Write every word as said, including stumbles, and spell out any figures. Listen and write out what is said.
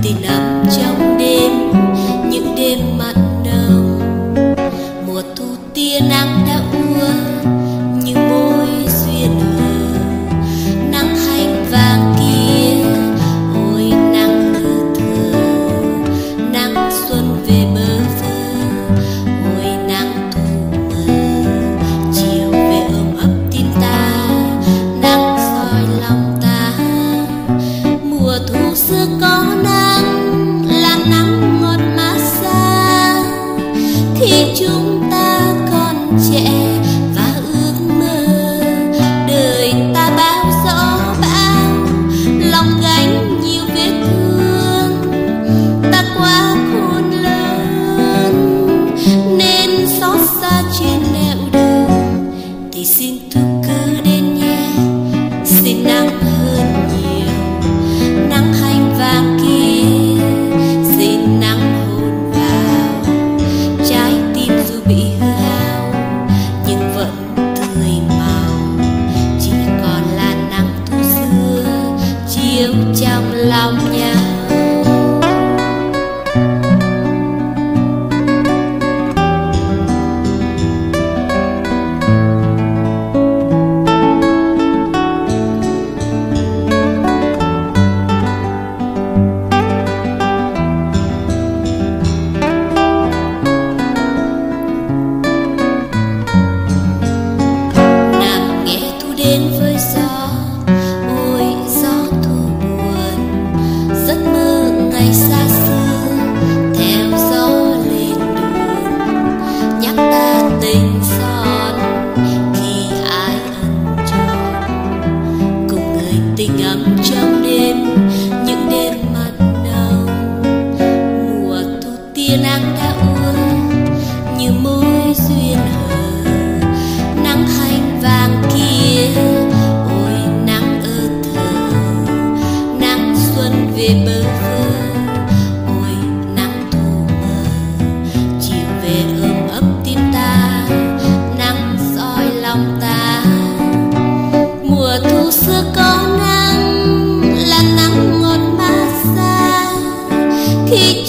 tình ấm trong đêm, những đêm mặn nồng. Mùa thu tia nắng đã úa như môi duyên hờ. Nắng hanh vàng kia, ôi nắng lờ thơ. Nắng xuân về bơ vơ, ôi nắng thu mờ. Chiều về ôm ấp tim ta, nắng soi lòng ta. Mùa thu xưa có nắng, là nắng ngọt mát xa. Khi chúng ta còn trẻ và ước mơ, đời ta bao gió bão, lòng gánh nhiều vết thương. Ta quá khôn lớn nên xót xa trên nẻo đường. Thì xin thức cứ đến nhé, xin nắng hơn nhiều. Nắng hanh vàng kia, xin nắng hôn vào. Trái tim dù bị hư hao nhưng vẫn tươi màu. Chỉ còn là nắng thu xưa chiếu trong lòng nhau. Nằm nghe thu đến với gió, ôi gió thu buồn. Giấc mơ ngày xa xưa theo gió lên đường. Nhắc ta tình son khi ai ân tròn. Cùng người tình ấm trong đêm, những đêm mặn nồng. Mùa thu tia nắng đã úa như môi duyên hờ. Nắng hanh vàng kia, ôi nắng ơ thơ. Nắng xuân về bơ vơ, ôi nắng thu mờ. Chiều về ôm ấp tim ta, nắng soi lòng ta. Mùa thu xưa có nắng, là nắng ngọt mát xa. Khi